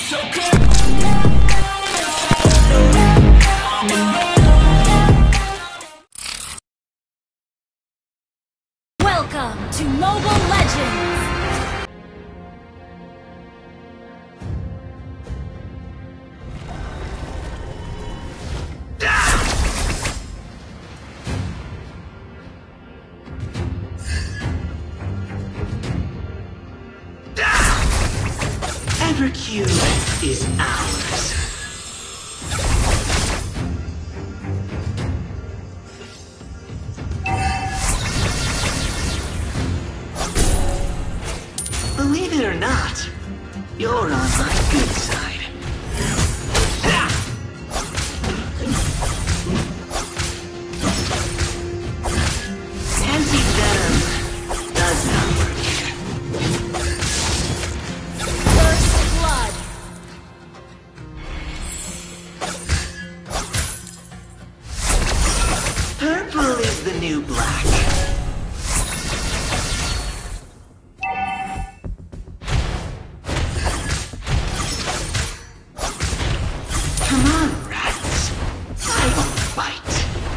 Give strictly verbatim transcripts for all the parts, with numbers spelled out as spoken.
Welcome to Mobile Legends! Evercube is ours. Believe it or not, you're on my good side. Anti-venom does not work here. First blood! Purple is the new black. Come on, rats. I won't bite.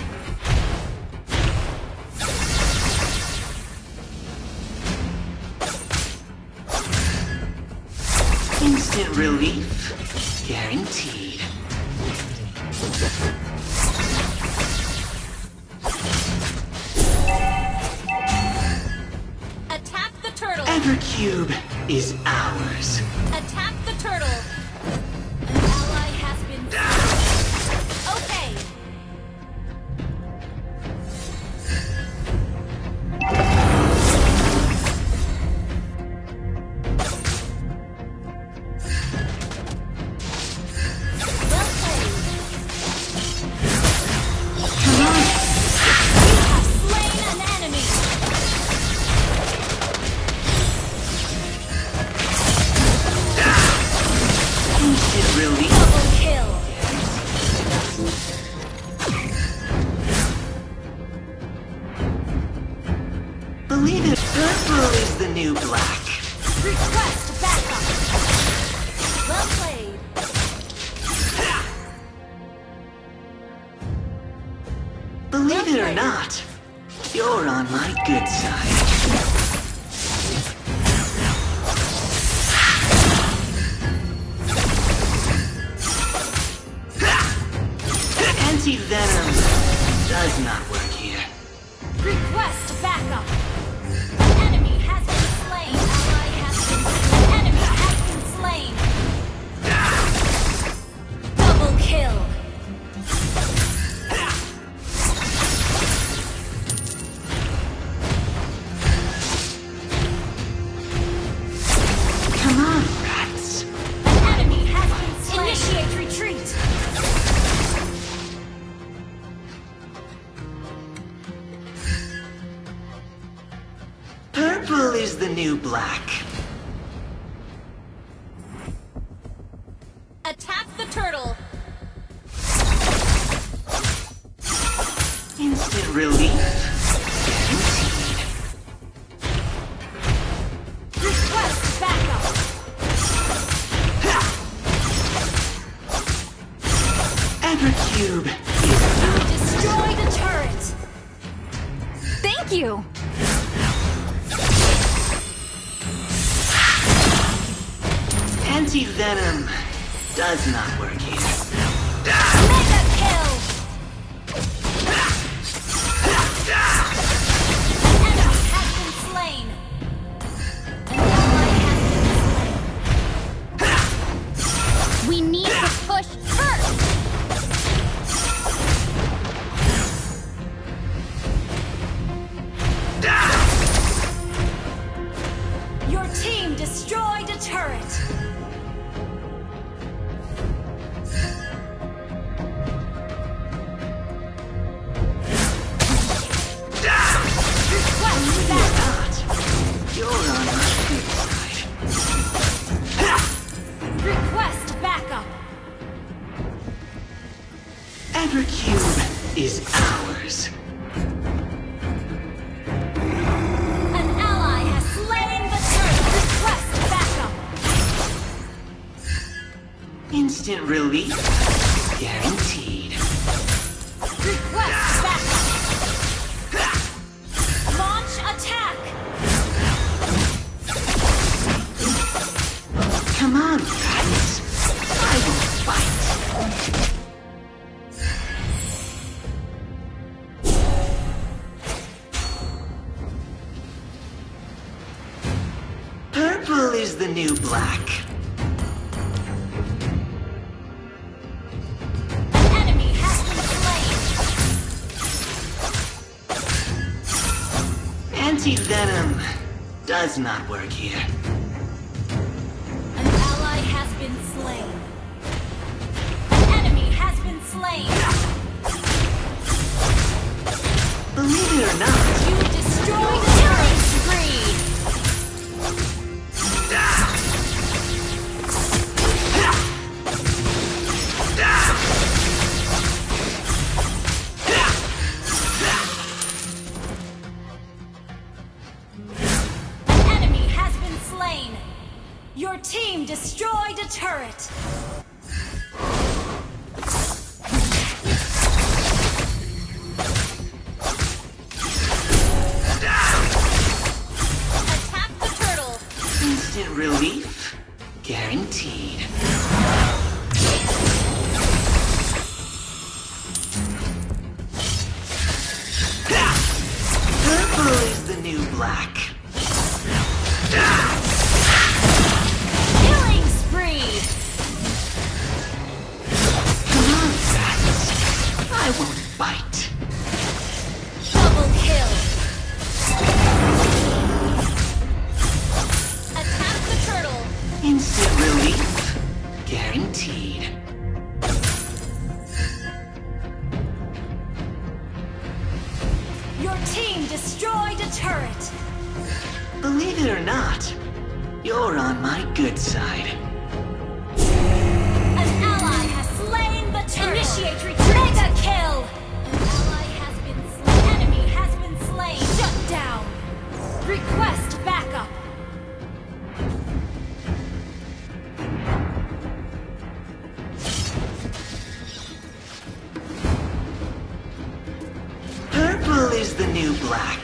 Instant relief, guaranteed. Attack the turtle! Evercube is ours. Attack the turtle! An ally has been... Okay! Well played! Come on. You have slain an enemy! Instant relief. Double kill! Believe it, purple is the new black. Request backup! Well played! Believe it or not, you're on my good side. Anti-venom does not work here. Request backup! An enemy has been slain! Ally has been slain! Enemy has been slain! Double kill! Come on, rats. An enemy has been slain! Initiate retreat! Purple is the new black. Attack the turtle! Instant relief. Guaranteed. Request backup! Evercube is You destroyed a turret! Thank you! Anti-venom does not work here. Mega kill! An enemy has been slain! An ally has been slain! We need to push first! Your team destroyed a turret! Request backup! Not. You're on my good side. Request backup! Evercube is ours. An ally has slain the turret! Request backup! Instant relief guaranteed. Request backup. Launch attack. Come on, guys. I will fight. Purple is the new black. Anti-venom does not work here. An ally has been slain. An enemy has been slain. Believe it or not, You destroyed the killing spree. Your team destroyed a turret! Attack the turtle! Instant relief guaranteed. Purple is the new black. I won't bite. Double kill. Attack the turtle. Instant relief guaranteed. Your team destroyed a turret. Believe it or not, you're on my good side. An ally has slain the turret. Initiate retreat. Mega kill. An ally has been slain. Enemy has been slain. Shut down. Request backup. Purple is the new black.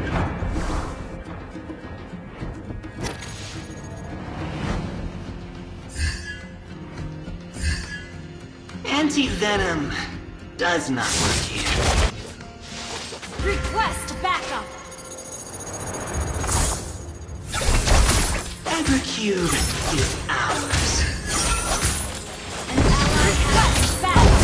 Anti-venom does not work here. Request backup. Evercube is ours. An ally has backup.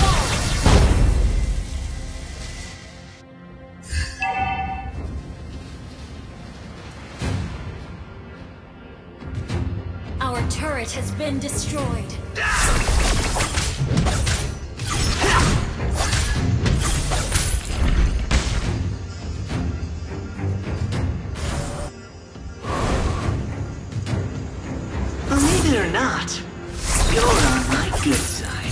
Unstoppable. Our turret has been destroyed. Believe it or not, you're on my good side.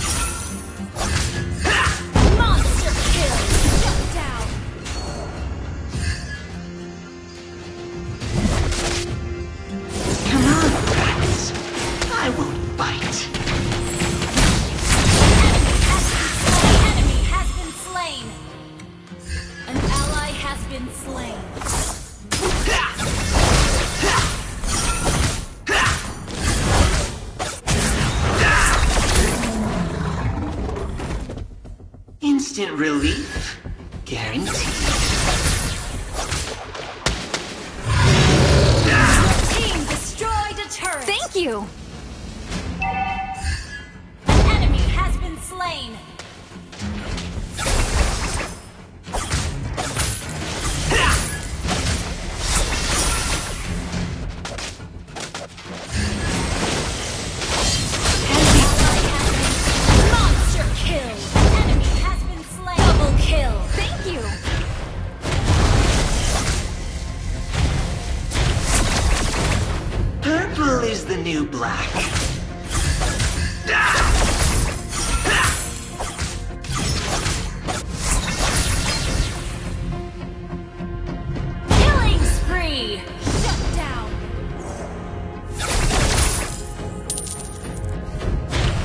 Monster kill! Shut down! Come on, friends. I won't bite. An enemy has been slain! An ally has been slain. Instant relief guaranteed. Team destroyed a turret! Thank you! An enemy has been slain! Monster kill! Enemy has been slain! Double kill! Thank you! Purple is the new black. Killing spree! Shut down!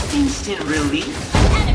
Instant relief. An